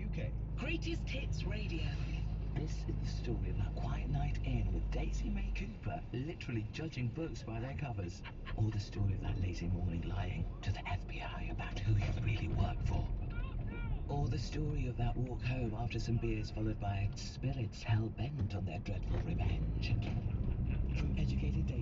UK. Greatest Hits Radio. This is the story of that quiet night in with Daisy May Cooper literally judging books by their covers. Or the story of that lazy morning lying to the FBI about who you really work for. Or the story of that walk home after some beers followed by spirits hell-bent on their dreadful revenge. From Educated Daisy